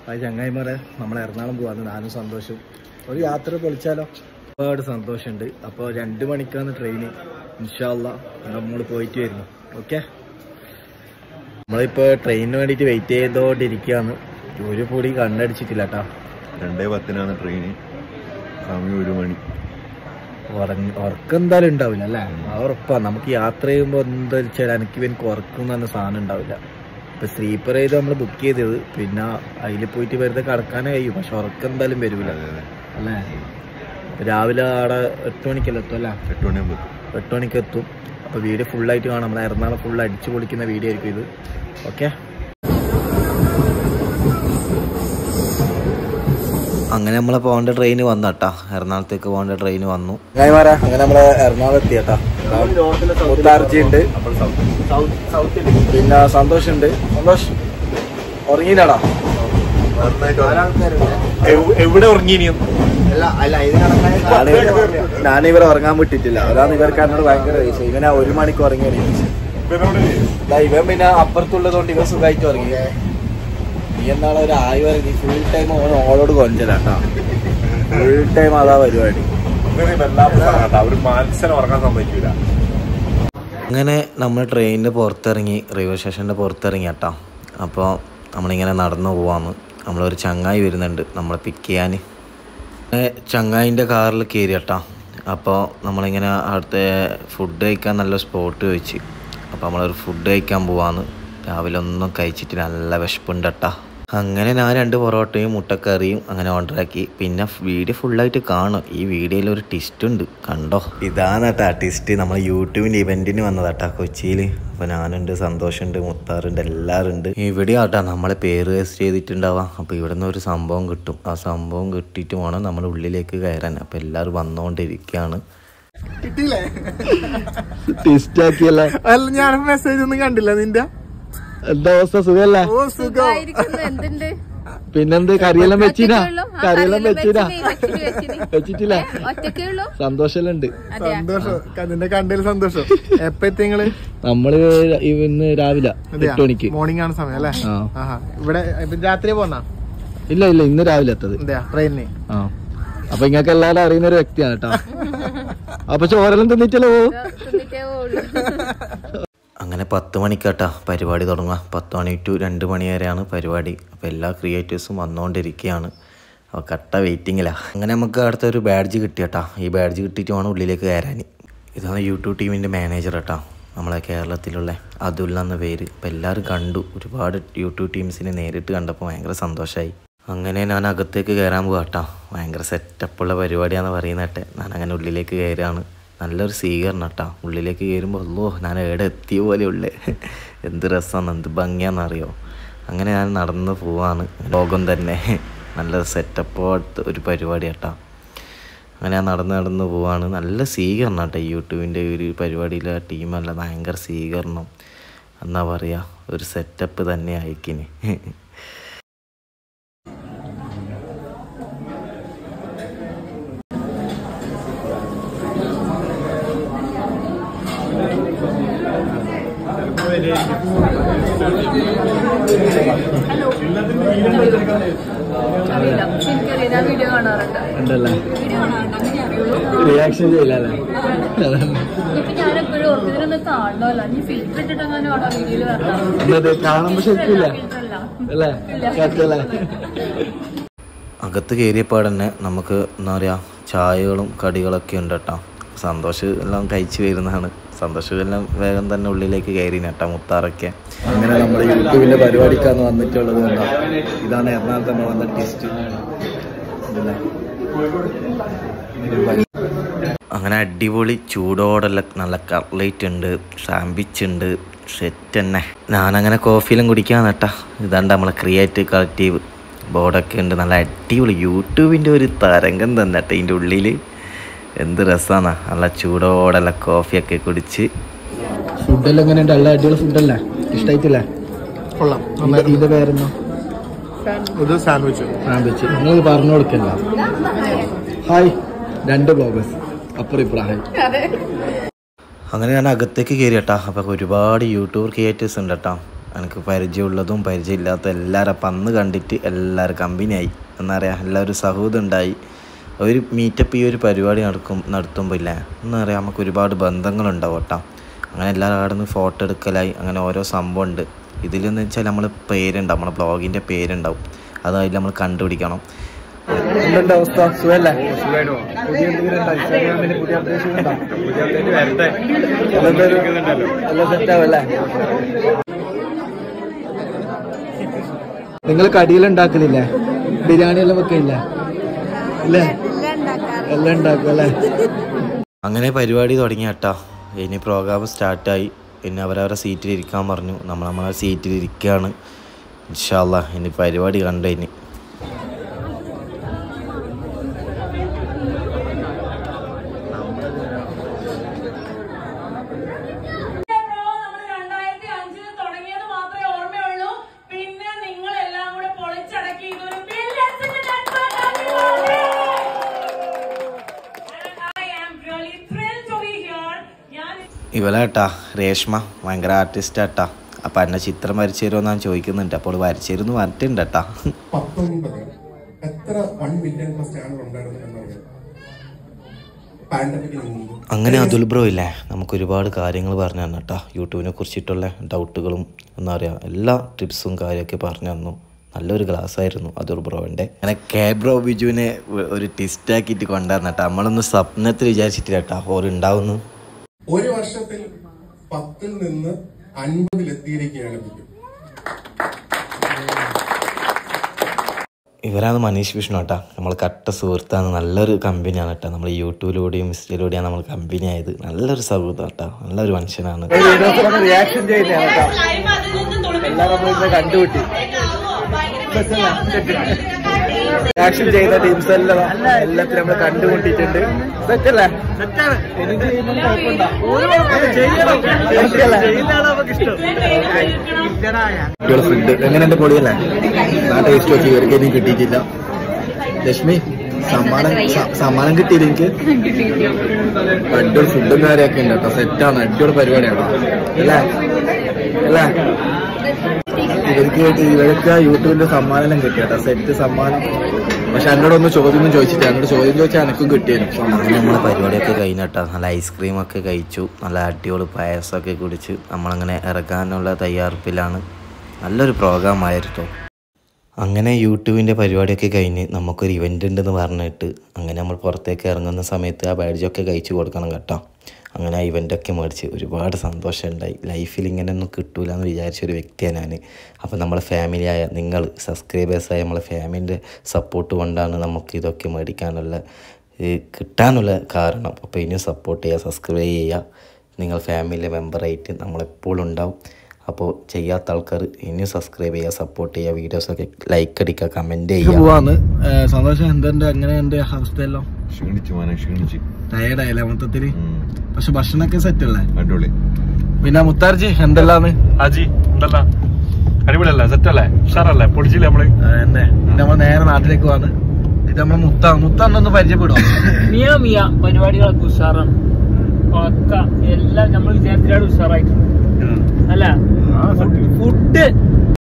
അത് ചങ്ങായിമാരെ നമ്മൾ എറണാകുളം പോകാന്ന് ഞാനും സന്തോഷം ഒരു യാത്ര പൊളിച്ചാലോ ഒരുപാട് സന്തോഷമുണ്ട്. അപ്പോൾ 2 മണിക്കാണ് ട്രെയിന്. ഇൻഷാ അല്ലാഹ് നമ്മൾ പോയിട്ട് വരുന്നു. ഓക്കെ, നമ്മളിപ്പോൾ ട്രെയിനിന് വേണ്ടിയിട്ട് വെയിറ്റ് ചെയ്തോണ്ടിരിക്കുകയാണ്. ഒരു പൊടി കണ്ണടിച്ചിട്ടില്ല കേട്ടോ. 2:10 ട്രെയിന്, സമയം 1 മണി. ഉറക്കം എന്തായാലും ഉണ്ടാവില്ല അല്ലേ? ഉറപ്പാണ്. നമുക്ക് യാത്ര ചെയ്യുമ്പോൾ എന്താ വെച്ചാൽ എനിക്ക് ഉറക്കം എന്ന് പറഞ്ഞ സാധനം ഉണ്ടാവില്ല. ഇപ്പം സ്ലീപ്പർ ചെയ്ത് നമ്മൾ ബുക്ക് ചെയ്തത്, പിന്നെ അതിൽ പോയിട്ട് വെറുതെ കിടക്കാനേ കഴിയും, പക്ഷെ ഉറക്കം എന്തായാലും വരില്ല അല്ലേ? രാവിലെ അവിടെ 8 മണിക്കല്ലേ എത്തും അല്ലേ? 8 മണിക്ക് എത്തും. അപ്പോൾ വീഡിയോ ഫുള്ളായിട്ട് കാണാം. നമ്മളെ എറണാകുളം ഫുൾ അടിച്ചു പൊളിക്കുന്ന വീഡിയോ ആയിരിക്കും ഇത്. ഓക്കെ, അങ്ങനെ നമ്മളെ പോകേണ്ട ട്രെയിന് വന്നട്ടാ. എറണാകുളത്തേക്ക് പോകേണ്ട ട്രെയിന് വന്നു. അങ്ങനെ നമ്മളെ എറണാകുളം എത്തിയട്ടാ. ഉണ്ട്, പിന്നെ സന്തോഷുണ്ട്. സന്തോഷ് ഉറങ്ങിയില്ലാടാ? എവിടെ ഉറങ്ങിയും ഞാനിവരെ ഉറങ്ങാൻ വിട്ടിട്ടില്ല. അതാണ് ഇവർക്ക് എന്നോട് ഭയങ്കര ദേഷ്യം. ഇവനാ 1 മണിക്ക് ഉറങ്ങി. ഇവൻ പിന്നെ അപ്പുറത്തുള്ളതുകൊണ്ട് ഇവ സുഖമായിട്ട് ഉറങ്ങി. നീ എന്നാളെ ഒരു ആയി നീ ഫുൾ ടൈം ഓളോട് കൊഞ്ചലാട്ടാ. ഫുൾ ടൈം അതാ പരിപാടി. അങ്ങനെ നമ്മൾ ട്രെയിനിൻ്റെ പുറത്തിറങ്ങി, റെയിൽവേ സ്റ്റേഷൻ്റെ പുറത്തിറങ്ങി കേട്ടോ. അപ്പോൾ നമ്മളിങ്ങനെ നടന്നു പോവാന്ന്. നമ്മളൊരു ചങ്ങായി വരുന്നുണ്ട് നമ്മളെ പിക്ക് ചെയ്യാൻ. ചങ്ങായിൻ്റെ കാറിൽ കയറി കേട്ടോ. അപ്പോൾ നമ്മളിങ്ങനെ അടുത്ത ഫുഡ് കഴിക്കാൻ നല്ല സ്പോട്ട് ചോദിച്ച്. അപ്പോൾ നമ്മളൊരു ഫുഡ് കഴിക്കാൻ പോവാന്ന്. രാവിലെ ഒന്നും കഴിച്ചിട്ട് നല്ല വിശപ്പുണ്ട് കേട്ടോ. അങ്ങനെ ഞാൻ 2 പൊറോട്ടയും മുട്ടക്കറിയും അങ്ങനെ ഓർഡറാക്കി. പിന്നെ വീഡിയോ ഫുള്ളായിട്ട് കാണും. ഈ വീഡിയോയിൽ ഒരു ട്വിസ്റ്റ് ഉണ്ട്, കണ്ടോ? ഇതാണ് കേട്ടോ ട്വിസ്റ്റ്. നമ്മൾ യൂട്യൂബിൻ്റെ ഇവൻറ്റിന് വന്നതാട്ടാ കൊച്ചിയിൽ. അപ്പോൾ ഞാനുണ്ട്, സന്തോഷമുണ്ട്, മുത്താറുണ്ട്, എല്ലാവരും ഉണ്ട്. ഇവിടെ ആട്ടാ നമ്മളെ പേര് രജിസ്റ്റർ ചെയ്തിട്ടുണ്ടാവാം. അപ്പോൾ ഇവിടെ നിന്ന് ഒരു സംഭവം കിട്ടും. ആ സംഭവം കിട്ടിയിട്ട് വേണം നമ്മൾ ഉള്ളിലേക്ക് കയറാൻ. അപ്പോൾ എല്ലാവരും വന്നുകൊണ്ടിരിക്കുകയാണ്. ട്വിസ്റ്റ് ആക്കിയല്ലേ? അല്ല, ഞാൻ മെസ്സേജ് ഒന്നും കണ്ടില്ല നിന്റെ. എന്താ അവസ്ഥ? സുഖല്ലേ? പിന്നെന്ത് കറിയെല്ലാം വെച്ചിനാ? വെച്ചിട്ടില്ല? സന്തോഷമുണ്ട്. സന്തോഷം, നിന്റെ കണ്ടതിൽ സന്തോഷം. എപ്പ എത്തിങ്ങള്? നമ്മള് ഇന്ന് രാവിലെ 8 മണിക്ക്. മോർണിംഗ് ആണ് സമയം അല്ലേ? ഇവിടെ രാത്രി പോന്നാ? ഇല്ല, ഇന്ന് രാവിലെ എത്തത് ട്രെയിനിന്. അപ്പൊ ഇങ്ങക്ക് എല്ലാവരും അറിയുന്ന ഒരു വ്യക്തിയാണ് കേട്ടോ. അപ്പൊ ചോരെല്ലാം തിന്നിട്ടല്ലോ. അങ്ങനെ 10 മണിക്കാട്ടാ പരിപാടി തുടങ്ങുക. 10 മണി ടു 2 മണി വരെയാണ് പരിപാടി. അപ്പോൾ എല്ലാ ക്രിയേറ്റേഴ്സും വന്നുകൊണ്ടിരിക്കുകയാണ്. അപ്പോൾ കട്ട വെയിറ്റിങ്ങിലാണ്. അങ്ങനെ നമുക്ക് അടുത്ത ഒരു ബാഡ്ജ് കിട്ടിയട്ടാ. ഈ ബാഡ്ജ് കിട്ടിയിട്ട് വേണം ഉള്ളിലേക്ക് കയറാൻ. ഇതാണ് യൂട്യൂബ് ടീമിൻ്റെ മാനേജർ കേട്ടോ, നമ്മളെ കേരളത്തിലുള്ള അതുൽ എന്ന പേര്. അപ്പോൾ എല്ലാവരും കണ്ടു. ഒരുപാട് യൂട്യൂബ് ടീംസിനെ നേരിട്ട് കണ്ടപ്പോൾ ഭയങ്കര സന്തോഷമായി. അങ്ങനെ ഞാൻ അകത്തേക്ക് കയറാൻ പോകാട്ടോ. ഭയങ്കര സെറ്റപ്പുള്ള പരിപാടിയാണെന്ന് പറയുന്നട്ടെ. ഞാൻ അങ്ങനെ ഉള്ളിലേക്ക് കയറുകയാണ്. നല്ലൊരു സ്വീകരണം കേട്ടോ. ഉള്ളിലേക്ക് കയറുമ്പോൾ അല്ലോ ഞാൻ എവിടെ എത്തിയ പോലെയുള്ളേ. എന്ത് രസമാണ്, എന്ത് ഭംഗിയാണെന്നറിയോ. അങ്ങനെ ഞാൻ നടന്ന് പോവാണ്. ലോകം തന്നെ നല്ല സെറ്റപ്പോട്ട് ഒരു പരിപാടി കേട്ടോ. അങ്ങനെ ഞാൻ നടന്ന് പോവാണ്. നല്ല സ്വീകരണം കേട്ടോ. യൂട്യൂബിൻ്റെ ഒരു പരിപാടിയിലെ ടീമല്ല, ഭയങ്കര സ്വീകരണം എന്നാ പറയുക. ഒരു സെറ്റപ്പ് തന്നെ ആയിക്കിന്. റിയാക്ഷൻ ചെയ്യില്ലല്ലേ? കാണുമ്പോ ശരിക്കില്ല അല്ലേ? അകത്ത് കയറിയപ്പോൾ തന്നെ നമുക്ക് എന്താ പറയുക, ചായകളും കടികളൊക്കെ ഉണ്ട് കേട്ടോ. സന്തോഷം എല്ലാം കഴിച്ച് വരുന്നതാണ്. സന്തോഷം എല്ലാം വേഗം തന്നെ ഉള്ളിലേക്ക് കയറി നട്ടാ മുത്താറൊക്കെ. അങ്ങനെ നമ്മുടെ യൂട്യൂബിൻ്റെ പരിപാടിക്കാണ് വന്നിട്ടുള്ളത്. ഇതാണ് എറണാകുളത്ത് നമ്മൾ വന്ന ടെസ്റ്റ്. അങ്ങനെ അടിപൊളി ചൂടോടുള്ള നല്ല കട്ട്ലേറ്റ് ഉണ്ട്, സാൻഡ്വിച്ച് ഉണ്ട്, സെറ്റ് തന്നെ. ഞാനങ്ങനെ കോഫിയിലും കുടിക്കാന്ന് കേട്ടാ. ഇതാണ്ട് നമ്മളെ ക്രിയേറ്റീവ് കളക്റ്റീവ് ബോർഡൊക്കെ ഉണ്ട്. നല്ല അടിപൊളി യൂട്യൂബിൻ്റെ ഒരു തരംഗം തന്നെ കേട്ടോ ഇതിൻ്റെ ഉള്ളിൽ. എന്ത് രസമാണ്. നല്ല ചൂടോടുള്ള കോഫിയൊക്കെ കുടിച്ച്. ഫുഡെല്ലാം എങ്ങനെയുണ്ട്? നല്ല അടിപൊളി ഫുഡല്ലേ? ഇഷ്ടമായിട്ടില്ലേ? കൊള്ളാം. ഇതിന്റെ പേരെന്നോ? സാൻഡ്വിച്ച്. നിങ്ങൾ പറഞ്ഞു കൊടുക്കല്ല. ഹായ്, 2 ബ്ലോഗേഴ്സ് അപ്പുറം ഇപ്പുറം. അങ്ങനെ ഞാൻ അകത്തേക്ക് കയറി കേട്ടാ. അപ്പോൾ ഒരുപാട് യൂട്യൂബർ ക്രിയേറ്റേഴ്സ് ഉണ്ട് കേട്ടോ. എനിക്ക് പരിചയമുള്ളതും പരിചയമില്ലാത്ത എല്ലാവരും അപ്പം അന്ന് കണ്ടിട്ട് എല്ലാവരും കമ്പനിയായി എന്താ പറയുക, എല്ലാവരും സൗഹൃദം ഉണ്ടായി. ഒരു മീറ്റപ്പ് ഈ ഒരു പരിപാടി നടത്തുമ്പോൾ ഇല്ലേ എന്താ പറയുക, നമുക്ക് ഒരുപാട് ബന്ധങ്ങളുണ്ടാവും കേട്ടോ. അങ്ങനെ എല്ലാവരും അവിടെ നിന്ന് ഫോട്ടോ എടുക്കലായി. അങ്ങനെ ഓരോ സംഭവം ഉണ്ട്. ഇതിലെന്ന് വെച്ചാൽ നമ്മൾ പേരുണ്ടാവും, നമ്മുടെ ബ്ലോഗിൻ്റെ പേരുണ്ടാവും, അതായത് നമ്മൾ കണ്ടുപിടിക്കണം. അവസ്ഥ സുഖല്ലേ? നിങ്ങൾ കടിയിലുണ്ടാക്കലില്ലേ? ബിരിയാണി എല്ലാം വെക്കില്ല അല്ലേ? എല്ലാം ഉണ്ടാക്കും അല്ലേ? അങ്ങനെ പരിപാടി തുടങ്ങി കേട്ടോ. ഇനി പ്രോഗ്രാം സ്റ്റാർട്ടായി. പിന്നെ അവരവരുടെ സീറ്റിൽ ഇരിക്കാൻ പറഞ്ഞു. നമ്മളെ സീറ്റിൽ ഇരിക്കുകയാണ്. ഇൻഷാ അല്ലാഹ് ഇനി പരിപാടി കണ്ടു. ഇനി ഇവളേട്ടാ രേഷ്മ ഭയങ്കര ആർട്ടിസ്റ്റാട്ടാ. അപ്പം എന്നെ ചിത്രം വരച്ചു തരുമെന്നാണ് ചോദിക്കുന്നുണ്ട്. അപ്പോൾ വരച്ചു തരുമെന്ന് പറഞ്ഞിട്ടുണ്ട് കേട്ടാ. 19 എത്ര 1 മില്യൺ പ്ലസ് ചാനൽ ഉണ്ടായിരുന്നു എന്നറിയാം പാൻഡമിക്കിന് മുമ്പ്. അങ്ങനെ അതുൽ ബ്രോ ഇല്ലേ നമുക്ക് ഒരുപാട് കാര്യങ്ങൾ പറഞ്ഞു തന്നു കേട്ടോ. യൂട്യൂബിനെ കുറിച്ചിട്ടുള്ള ഡൗട്ടുകളും എന്താ പറയുക എല്ലാ ടിപ്സും കാര്യമൊക്കെ പറഞ്ഞു തന്നു. നല്ലൊരു ക്ലാസ് ആയിരുന്നു അതുൽ ബ്രോവിൻ്റെ. അങ്ങനെ ബ്രോ ബിജുവിനെ ഒരു ടിസ്റ്റാക്കിയിട്ട് കൊണ്ടുവരണം കേട്ടോ. നമ്മളൊന്ന് സ്വപ്നത്തിൽ വിചാരിച്ചിട്ടില്ല കേട്ടോ ഓരുണ്ടാവുന്നു. ഒരു വർഷത്തിൽ 10 നിന്ന് 50 എത്തിയിരിക്കുകയാണ് ബിജു. ഇവരാണ് മനീഷ് വിഷ്ണു കേട്ടോ. നമ്മൾ കട്ട സുഹൃത്താണ്. നല്ലൊരു കമ്പനിയാണ് കേട്ടോ. നമ്മൾ യൂട്യൂബിലൂടെയും ഇൻസ്റ്റയിലൂടെയാണ് നമ്മൾ കമ്പനി ആയത്. നല്ലൊരു സൗഹൃദം കേട്ടോ. നല്ലൊരു മനുഷ്യനാണ്. റിയാക്ഷൻ ചെയ്യുന്നതാണ് കണ്ടുപിട്ടി റിയാക്ഷൻ ചെയ്യുന്ന ടീംസ് എല്ലാം എല്ലാത്തിനും നമ്മൾ കണ്ടുമുട്ടിയിട്ടുണ്ട്. സെറ്റല്ലേ? ഫുഡ് എങ്ങനെയുണ്ട്? പൊളിയല്ലേ? ആ ടേസ്റ്റ് നോക്കി ഇവർക്ക് ഇനി കിട്ടിയിട്ടില്ല. ലക്ഷ്മി സമ്മാനം കിട്ടിയില്ല എനിക്ക്. അടിപൊളി ഫുഡും കാര്യമൊക്കെ ഉണ്ട് കേട്ടോ. സെറ്റാണ്. അടിപൊളി പരിപാടിയാണ് അല്ലേ? അല്ലേ? ഇവർക്ക് യൂട്യൂബിന്റെ സമ്മാനം കിട്ടി കേട്ടോ. സെറ്റ് സമ്മാനം. പക്ഷെ എന്നോടൊന്നും ചോദ്യമൊന്നും ചോദിച്ചിട്ടില്ല. എന്നോട് ചോദ്യം ചോദിച്ചാൽ എനിക്കും കിട്ടിയായിരുന്നു. നമ്മളെ പരിപാടിയൊക്കെ കഴിഞ്ഞിട്ടാ. നല്ല ഐസ്ക്രീമൊക്കെ കഴിച്ചു. നല്ല അടിപൊളി പായസമൊക്കെ കുടിച്ച് നമ്മളങ്ങനെ ഇറങ്ങാനുള്ള തയ്യാറെടുപ്പിലാണ്. നല്ലൊരു പ്രോഗ്രാം ആയിരുന്നു. അങ്ങനെ യൂട്യൂബിൻ്റെ പരിപാടിയൊക്കെ കഴിഞ്ഞ് നമുക്കൊരു ഇവൻ്റ് ഉണ്ടെന്ന് പറഞ്ഞിട്ട് അങ്ങനെ നമ്മൾ പുറത്തേക്ക് ഇറങ്ങുന്ന സമയത്ത് ആ ബാഡ്ജൊക്കെ കഴിച്ച് കൊടുക്കണം കേട്ടോ. അങ്ങനെ ആ ഇവൻ്റൊക്കെ മേടിച്ച് ഒരുപാട് സന്തോഷമുണ്ടായി. ലൈഫിൽ ഇങ്ങനെയൊന്നും കിട്ടൂല എന്ന് വിചാരിച്ചൊരു വ്യക്തിയാണ് ഞാൻ. അപ്പോൾ നമ്മളെ ഫാമിലിയായ നിങ്ങൾ സബ്സ്ക്രൈബേഴ്സായ നമ്മളെ ഫാമിലിൻ്റെ സപ്പോർട്ട് കൊണ്ടാണ് നമുക്ക് ഇതൊക്കെ മേടിക്കാനുള്ള കിട്ടാനുള്ള കാരണം. അപ്പോൾ ഇനിയും സപ്പോർട്ട് ചെയ്യുക, സബ്സ്ക്രൈബ് ചെയ്യുക. നിങ്ങൾ ഫാമിലി മെമ്പറായിട്ട് നമ്മളെപ്പോഴും ഉണ്ടാവും. അപ്പോൾ ചെയ്യാത്ത ആൾക്കാർ ഇനിയും സബ്സ്ക്രൈബ് ചെയ്യുക, സപ്പോർട്ട് ചെയ്യുക, വീഡിയോസൊക്കെ ലൈക്ക് അടിക്കുക, കമൻറ്റ് ചെയ്യുക. പോവാന്ന് സന്തോഷം. എന്തുണ്ട്? അങ്ങനെ എൻ്റെ അവസ്ഥയല്ലോ? ക്ഷീണിച്ച് ടയർഡായില്ലേ മൊത്തത്തില്? പക്ഷെ ഭക്ഷണമൊക്കെ സെറ്റ് അല്ലേ? അടിപൊളി. പിന്നെ മുത്താർജി എന്തെല്ലാന്ന്? അജി എന്തല്ല അടിപൊളിയല്ലേ? സെറ്റല്ലേ? ഉഷാറല്ലേ? പൊടിച്ചില്ലേ നമ്മള്? നമ്മൾ നേരെ നാട്ടിലേക്ക് പോവാന്ന്. ഇത് നമ്മളെ മുത്താന്നൊന്ന് പരിചയപ്പെടും. മിയ പരിപാടികളൊക്കെ ഉഷാറാണ്. എല്ലാം നമ്മൾ വിചാരത്തിലാണ് ഉഷാറായിട്ടുണ്ട്. അല്ല ഫുഡ്